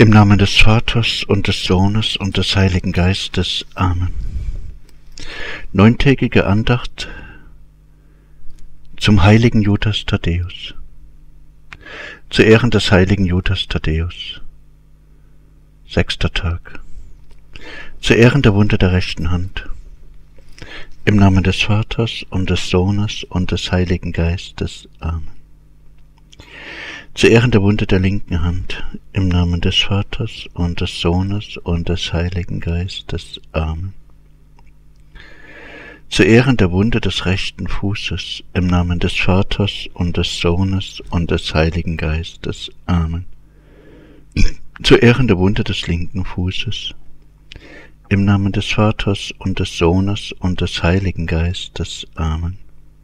Im Namen des Vaters und des Sohnes und des Heiligen Geistes. Amen. Neuntägige Andacht zum heiligen Judas Thaddäus. Zu Ehren des heiligen Judas Thaddäus. 6. Tag. Zu Ehren der Wunde der rechten Hand. Im Namen des Vaters und des Sohnes und des Heiligen Geistes. Amen. Zu Ehren der Wunde der linken Hand, im Namen des Vaters und des Sohnes und des Heiligen Geistes. Amen. Zu Ehren der Wunde des rechten Fußes, im Namen des Vaters und des Sohnes und des Heiligen Geistes. Amen. Zu Ehren der Wunde des linken Fußes, im Namen des Vaters und des Sohnes und des Heiligen Geistes. Amen.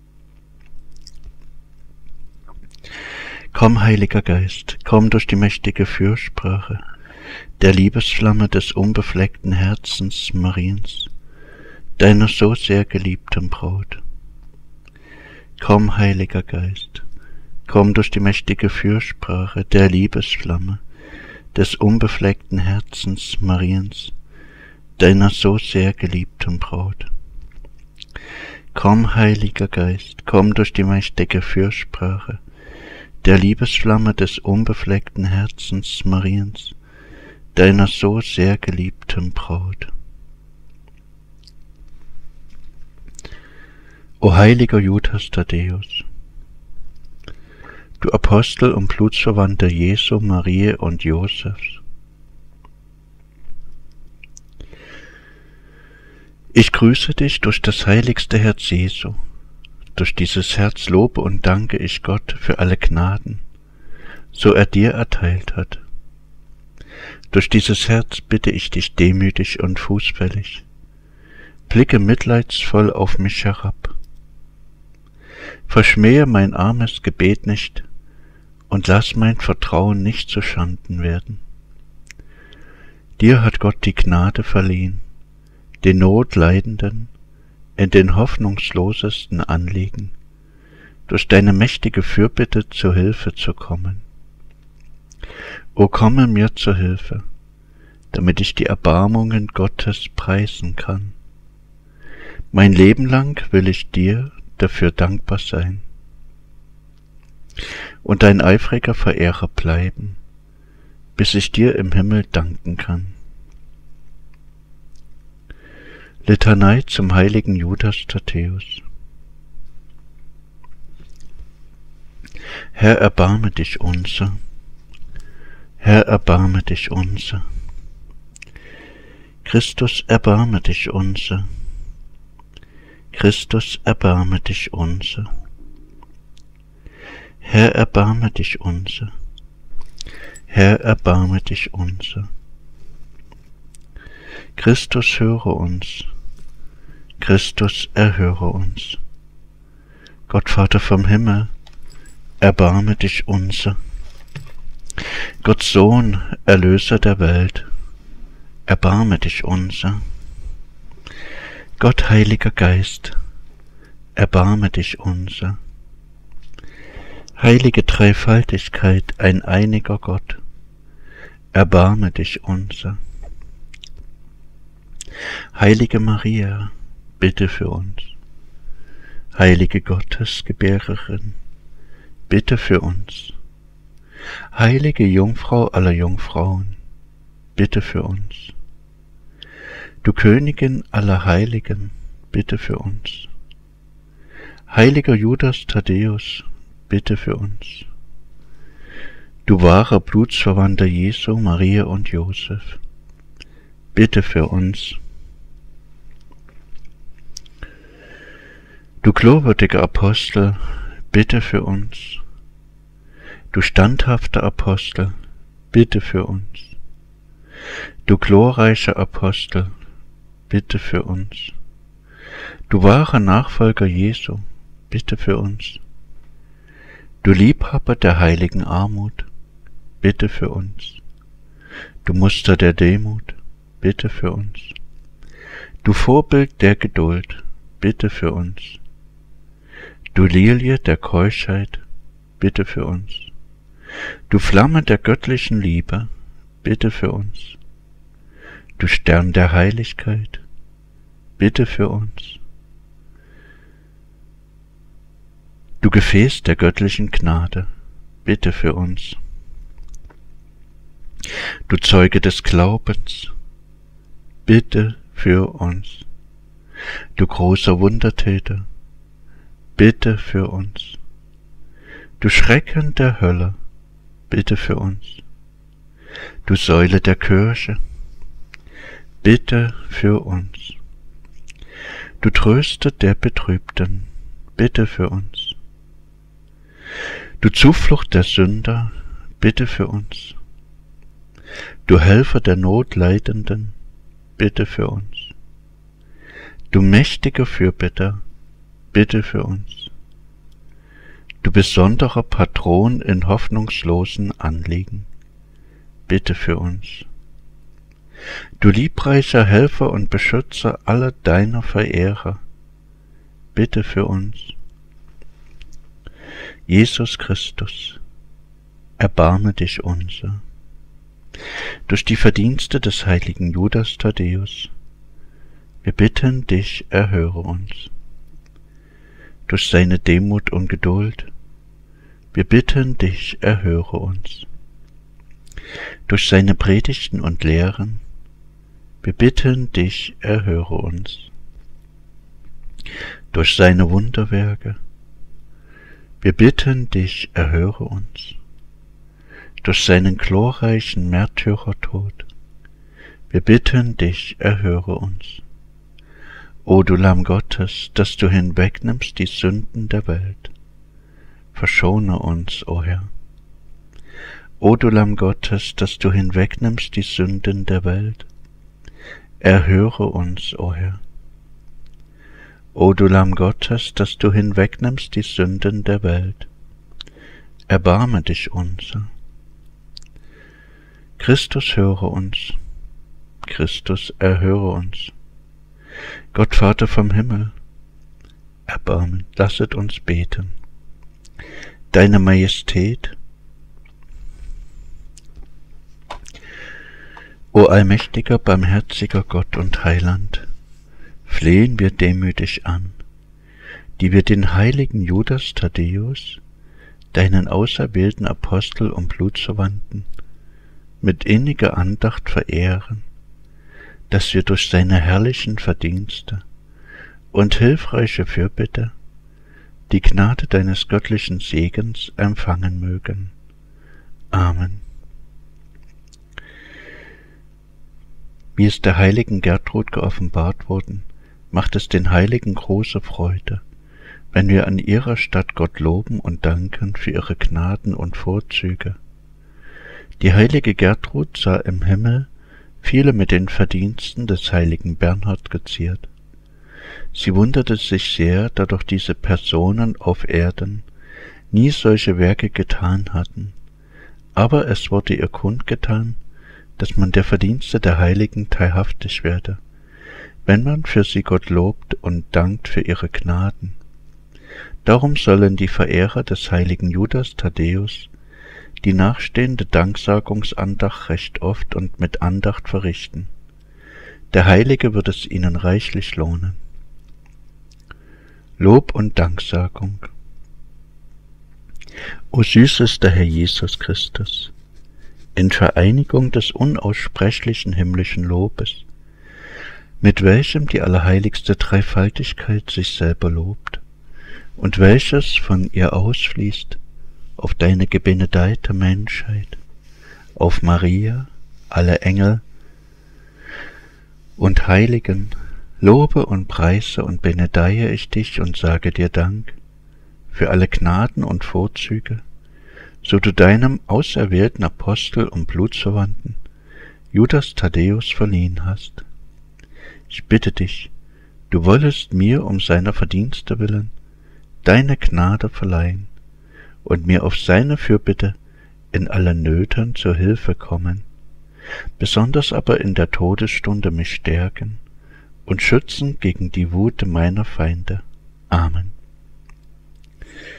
Komm, Heiliger Geist, komm durch die mächtige Fürsprache der Liebesflamme des unbefleckten Herzens Mariens, deiner so sehr geliebten Braut. Komm, Heiliger Geist, komm durch die mächtige Fürsprache der Liebesflamme des unbefleckten Herzens Mariens, deiner so sehr geliebten Braut. Komm, Heiliger Geist, komm durch die mächtige Fürsprache der Liebesflamme des unbefleckten Herzens Mariens, deiner so sehr geliebten Braut. O heiliger Judas Thaddäus, du Apostel und Blutsverwandter Jesu, Marie und Josefs, ich grüße dich durch das heiligste Herz Jesu. Durch dieses Herz lobe und danke ich Gott für alle Gnaden, so er dir erteilt hat. Durch dieses Herz bitte ich dich demütig und fußfällig, blicke mitleidsvoll auf mich herab. Verschmähe mein armes Gebet nicht und lass mein Vertrauen nicht zu Schanden werden. Dir hat Gott die Gnade verliehen, den Notleidenden in den hoffnungslosesten Anliegen durch deine mächtige Fürbitte zur Hilfe zu kommen. O komme mir zur Hilfe, damit ich die Erbarmungen Gottes preisen kann. Mein Leben lang will ich dir dafür dankbar sein und dein eifriger Verehrer bleiben, bis ich dir im Himmel danken kann. Litanei zum heiligen Judas Thaddäus. Herr, erbarme dich unser. Herr, erbarme dich unser. Christus, erbarme dich unser. Christus, erbarme dich unser. Herr, erbarme dich unser. Herr, erbarme dich unser. Christus, höre uns. Christus, erhöre uns. Gott Vater vom Himmel, erbarme dich unser. Gott Sohn, Erlöser der Welt, erbarme dich unser. Gott Heiliger Geist, erbarme dich unser. Heilige Dreifaltigkeit, ein einiger Gott, erbarme dich unser. Heilige Maria, bitte für uns. Heilige Gottesgebärerin, bitte für uns. Heilige Jungfrau aller Jungfrauen, bitte für uns. Du Königin aller Heiligen, bitte für uns. Heiliger Judas Thaddäus, bitte für uns. Du wahrer Blutsverwandter Jesu, Maria und Josef, bitte für uns. Du glorwürdiger Apostel, bitte für uns. Du standhafter Apostel, bitte für uns. Du glorreicher Apostel, bitte für uns. Du wahrer Nachfolger Jesu, bitte für uns. Du Liebhaber der heiligen Armut, bitte für uns. Du Muster der Demut, bitte für uns. Du Vorbild der Geduld, bitte für uns. Du Lilie der Keuschheit, bitte für uns. Du Flamme der göttlichen Liebe, bitte für uns. Du Stern der Heiligkeit, bitte für uns. Du Gefäß der göttlichen Gnade, bitte für uns. Du Zeuge des Glaubens, bitte für uns. Du großer Wundertäter, bitte für uns. Du Schrecken der Hölle, bitte für uns. Du Säule der Kirche, bitte für uns. Du Tröster der Betrübten, bitte für uns. Du Zuflucht der Sünder, bitte für uns. Du Helfer der Notleidenden, bitte für uns. Du mächtiger Fürbitter, bitte für uns. Du besonderer Patron in hoffnungslosen Anliegen, bitte für uns. Du liebreicher Helfer und Beschützer aller deiner Verehrer, bitte für uns. Jesus Christus, erbarme dich unser. Durch die Verdienste des heiligen Judas Thaddäus, wir bitten dich, erhöre uns. Durch seine Demut und Geduld, wir bitten dich, erhöre uns. Durch seine Predigten und Lehren, wir bitten dich, erhöre uns. Durch seine Wunderwerke, wir bitten dich, erhöre uns. Durch seinen glorreichen Märtyrertod, wir bitten dich, erhöre uns. O du Lamm Gottes, dass du hinwegnimmst die Sünden der Welt, verschone uns, o Herr. O du Lamm Gottes, dass du hinwegnimmst die Sünden der Welt, erhöre uns, o Herr. O du Lamm Gottes, dass du hinwegnimmst die Sünden der Welt, erbarme dich unser. Christus, höre uns. Christus, erhöre uns. Gott Vater vom Himmel, erbarmen, lasset uns beten. Deine Majestät, o allmächtiger, barmherziger Gott und Heiland, flehen wir demütig an, die wir den heiligen Judas Thaddäus, deinen auserwählten Apostel und Blutsverwandten, mit inniger Andacht verehren, dass wir durch seine herrlichen Verdienste und hilfreiche Fürbitte die Gnade deines göttlichen Segens empfangen mögen. Amen. Wie es der heiligen Gertrud geoffenbart worden, macht es den Heiligen große Freude, wenn wir an ihrer Statt Gott loben und danken für ihre Gnaden und Vorzüge. Die heilige Gertrud sah im Himmel viele mit den Verdiensten des heiligen Bernhard geziert. Sie wunderte sich sehr, da doch diese Personen auf Erden nie solche Werke getan hatten, aber es wurde ihr kundgetan, dass man der Verdienste der Heiligen teilhaftig werde, wenn man für sie Gott lobt und dankt für ihre Gnaden. Darum sollen die Verehrer des heiligen Judas Thaddäus die nachstehende Danksagungsandacht recht oft und mit Andacht verrichten. Der Heilige wird es ihnen reichlich lohnen. Lob und Danksagung. O süßester Herr Jesus Christus, in Vereinigung des unaussprechlichen himmlischen Lobes, mit welchem die allerheiligste Dreifaltigkeit sich selber lobt und welches von ihr ausfließt auf deine gebenedeite Menschheit, auf Maria, alle Engel und Heiligen, lobe und preise und benedeihe ich dich und sage dir Dank für alle Gnaden und Vorzüge, so du deinem auserwählten Apostel und Blutsverwandten Judas Thaddäus verliehen hast. Ich bitte dich, du wollest mir um seiner Verdienste willen deine Gnade verleihen und mir auf seine Fürbitte in allen Nöten zur Hilfe kommen, besonders aber in der Todesstunde mich stärken und schützen gegen die Wut meiner Feinde. Amen.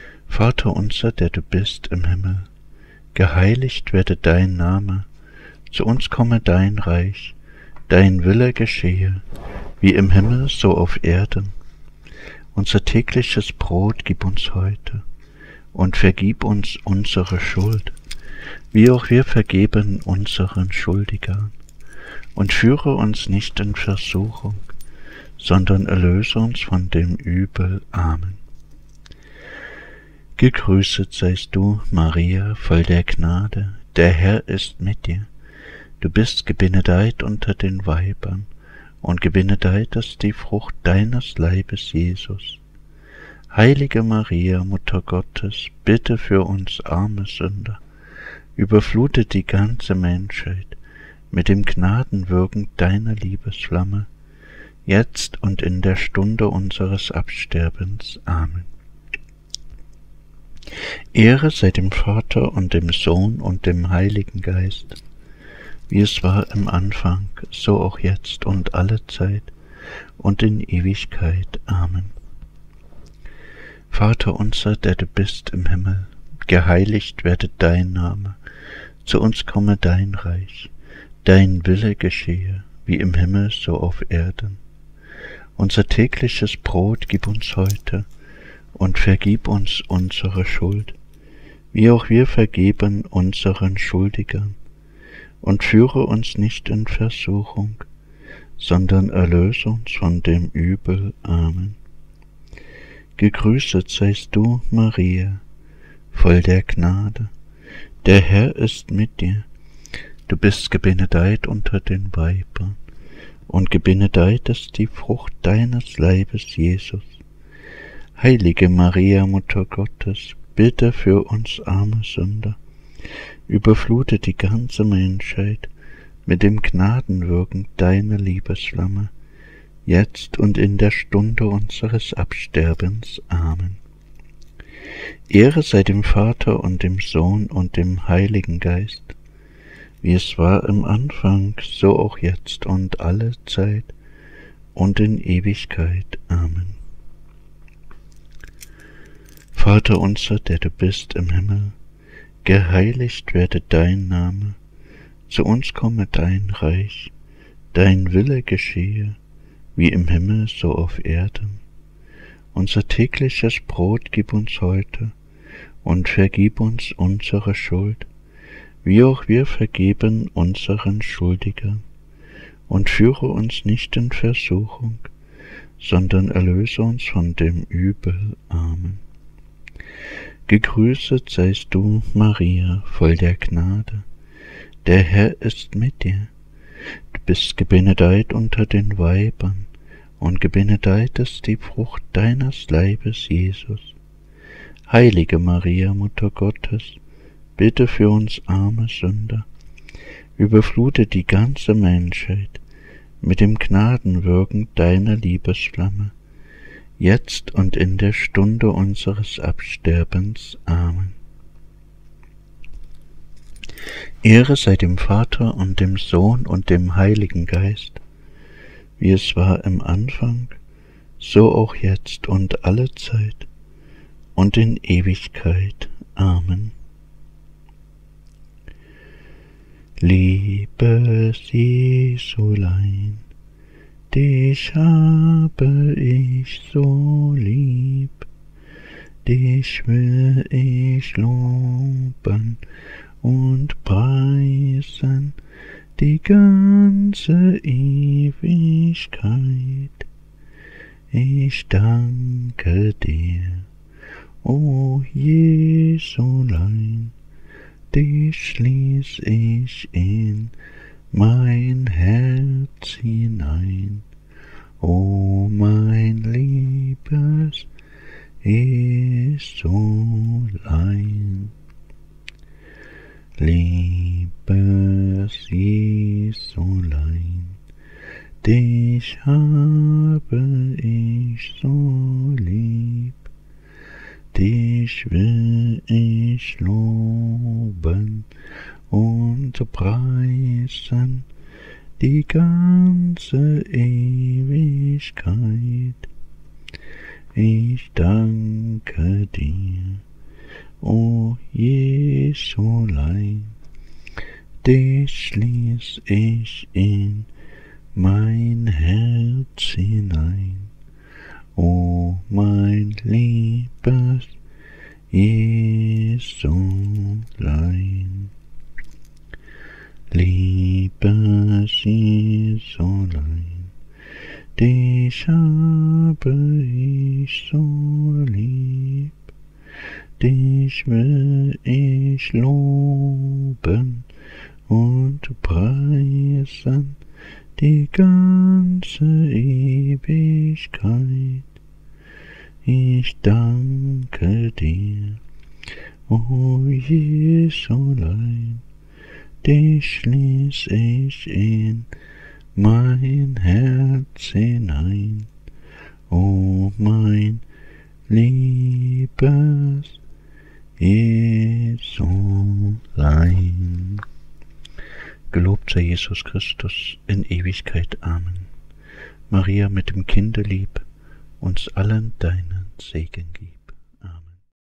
Vater unser, der du bist im Himmel, geheiligt werde dein Name, Zu uns komme dein Reich, dein Wille geschehe, wie im Himmel so auf Erden. Unser tägliches Brot gib uns heute und vergib uns unsere Schuld, wie auch wir vergeben unseren Schuldigern. Und führe uns nicht in Versuchung, sondern erlöse uns von dem Übel. Amen. Gegrüßet seist du, Maria, voll der Gnade, der Herr ist mit dir. Du bist gebenedeit unter den Weibern, und gebenedeit ist die Frucht deines Leibes, Jesus. Heilige Maria, Mutter Gottes, bitte für uns arme Sünder, überflute die ganze Menschheit mit dem Gnadenwirken deiner Liebesflamme, jetzt und in der Stunde unseres Absterbens. Amen. Ehre sei dem Vater und dem Sohn und dem Heiligen Geist, wie es war im Anfang, so auch jetzt und alle Zeit und in Ewigkeit. Amen. Vater unser, der du bist im Himmel, geheiligt werde dein Name, zu uns komme dein Reich, dein Wille geschehe, wie im Himmel so auf Erden. Unser tägliches Brot gib uns heute und vergib uns unsere Schuld, wie auch wir vergeben unseren Schuldigern. Und führe uns nicht in Versuchung, sondern erlöse uns von dem Übel. Amen. Gegrüßet seist du, Maria, voll der Gnade, der Herr ist mit dir. Du bist gebenedeit unter den Weibern, und gebenedeit ist die Frucht deines Leibes, Jesus. Heilige Maria, Mutter Gottes, bitte für uns arme Sünder, überflute die ganze Menschheit mit dem Gnadenwirken deiner Liebesflamme, jetzt und in der Stunde unseres Absterbens. Amen. Ehre sei dem Vater und dem Sohn und dem Heiligen Geist, wie es war im Anfang, so auch jetzt und alle Zeit und in Ewigkeit. Amen. Vater unser, der du bist im Himmel, geheiligt werde dein Name, zu uns komme dein Reich, dein Wille geschehe, wie im Himmel so auf Erden. Unser tägliches Brot gib uns heute und vergib uns unsere Schuld, wie auch wir vergeben unseren Schuldigern. Und führe uns nicht in Versuchung, sondern erlöse uns von dem Übel. Amen. Gegrüßet seist du, Maria, voll der Gnade, der Herr ist mit dir. Du bist gebenedeit unter den Weibern, und gebenedeit ist die Frucht deines Leibes, Jesus. Heilige Maria, Mutter Gottes, bitte für uns arme Sünder, überflute die ganze Menschheit mit dem Gnadenwirken deiner Liebesflamme, jetzt und in der Stunde unseres Absterbens. Amen. Ehre sei dem Vater und dem Sohn und dem Heiligen Geist, wie es war im Anfang, so auch jetzt und alle Zeit und in Ewigkeit. Amen. Liebes Jesulein, dich habe ich so lieb, dich will ich loben und preisen die ganze Ewigkeit. Ich danke dir, o Jesulein, dich schließ ich in mein Herz hinein, o mein liebes Jesulein. Liebes Jesulein, dich habe ich so lieb, dich will ich loben und preisen die ganze Ewigkeit. Ich danke dir, o Jesulein, dich schließ ich in mein Herz hinein. O mein liebes Jesulein, liebes Jesulein, dich habe ich so lieb, dich will ich loben und preisen die ganze Ewigkeit. Ich danke dir, o Jesulein, dich schließ ich in mein Herz hinein, o mein liebes Jesulein. Gelobt sei Jesus Christus in Ewigkeit. Amen. Maria mit dem Kinderlieb uns allen deinen Segen gib.